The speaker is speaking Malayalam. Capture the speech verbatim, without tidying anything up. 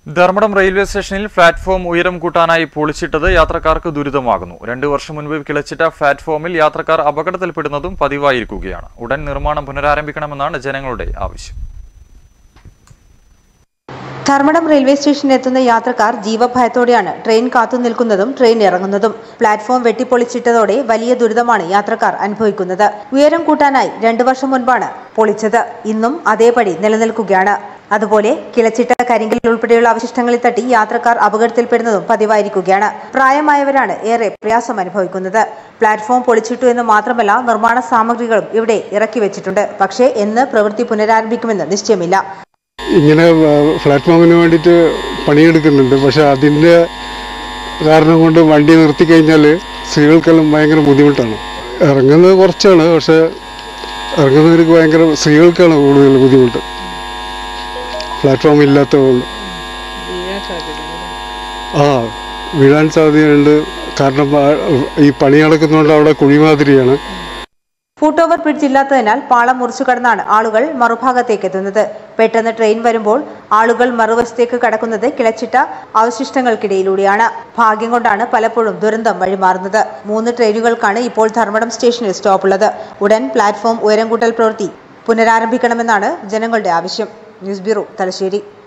ധർമ്മടം റെയിൽവേ സ്റ്റേഷനിൽ പ്ലാറ്റ്ഫോം ഉയരം കൂട്ടാനായി പൊളിച്ചിട്ടത് യാത്രക്കാർക്ക് ദുരിതമാകുന്നു. രണ്ടു വർഷം മുൻപ് കിളച്ചിട്ട പ്ലാറ്റ്ഫോമിൽ യാത്രക്കാർ അപകടത്തിൽപ്പെടുന്നതും പതിവായിരിക്കുകയാണ്. ഉടൻ നിർമ്മാണം പുനരാരംഭിക്കണമെന്നാണ് ജനങ്ങളുടെ ആവശ്യം. ധർമ്മടം റെയിൽവേ സ്റ്റേഷനിലെത്തുന്ന യാത്രക്കാർ ജീവഭയത്തോടെയാണ് ട്രെയിൻ കാത്തുനിൽക്കുന്നതും ട്രെയിൻ ഇറങ്ങുന്നതും. പ്ലാറ്റ്ഫോം വെട്ടിപ്പൊളിച്ചിട്ടതോടെ വലിയ ദുരിതമാണ് യാത്രക്കാർ അനുഭവിക്കുന്നത്. ഉയരം കൂട്ടാനായി രണ്ടു വർഷം മുൻപാണ് പൊളിച്ചത്. ഇന്നും അതേപടി നിലനിൽക്കുകയാണ്. അതുപോലെ കിളച്ചിട്ട കരിങ്കൽ ഉൾപ്പെടെയുള്ള അവശിഷ്ടങ്ങളിൽ തട്ടി യാത്രക്കാർ അപകടത്തിൽപ്പെടുന്നതും പതിവായിരിക്കുകയാണ്. പ്രായമായവരാണ് ഏറെ പ്രയാസം അനുഭവിക്കുന്നത്. പ്ലാറ്റ്ഫോം പൊളിച്ചിട്ടു എന്ന് മാത്രമല്ല, നിർമ്മാണ സാമഗ്രികളും ഇവിടെ ഇറക്കി വെച്ചിട്ടുണ്ട്. പക്ഷേ എന്ന് പ്രവൃത്തി പുനരാരംഭിക്കുമെന്ന് നിശ്ചയമില്ല. ഇങ്ങനെ പ്ലാറ്റ്ഫോമിന് വേണ്ടിയിട്ട് പണിയെടുക്കുന്നുണ്ട്. പക്ഷെ അതിൻ്റെ കാരണം കൊണ്ട് വണ്ടി നിർത്തി കഴിഞ്ഞാൽ സ്ത്രീകൾക്കെല്ലാം ഭയങ്കര ബുദ്ധിമുട്ടാണ്. ഇറങ്ങുന്നത് കുറച്ചാണ്, പക്ഷെ ഇറങ്ങുന്നവർക്ക് ഭയങ്കര സ്ത്രീകൾക്കാണ് കൂടുതൽ ബുദ്ധിമുട്ട്. പ്ലാറ്റ്ഫോം ഇല്ലാത്തതുകൊണ്ട് ആ വീഴാൻ സാധ്യതയുണ്ട്. കാരണം ഈ പണി നടക്കുന്നതുകൊണ്ട് അവിടെ കുഴിമാതിരിയാണ്. ഫുട് ഓവർ ബ്രിഡ്ജ് ഇല്ലാത്തതിനാൽ പാളം മുറിച്ചു കടന്നാണ് ആളുകൾ മറുഭാഗത്തേക്ക് എത്തുന്നത്. പെട്ടെന്ന് ട്രെയിൻ വരുമ്പോൾ ആളുകൾ മറുവശത്തേക്ക് കടക്കുന്നത് കിളച്ചിട്ട അവശിഷ്ടങ്ങൾക്കിടയിലൂടെയാണ്. ഭാഗ്യം കൊണ്ടാണ് പലപ്പോഴും ദുരന്തം വഴിമാറുന്നത്. മൂന്ന് ട്രെയിനുകൾക്കാണ് ഇപ്പോൾ ധർമ്മടം സ്റ്റേഷനിൽ സ്റ്റോപ്പുള്ളത്. ഉടൻ പ്ലാറ്റ്ഫോം ഉയരം കൂട്ടൽ പ്രവൃത്തി പുനരാരംഭിക്കണമെന്നാണ് ജനങ്ങളുടെ ആവശ്യം. News bureau, Thalassery.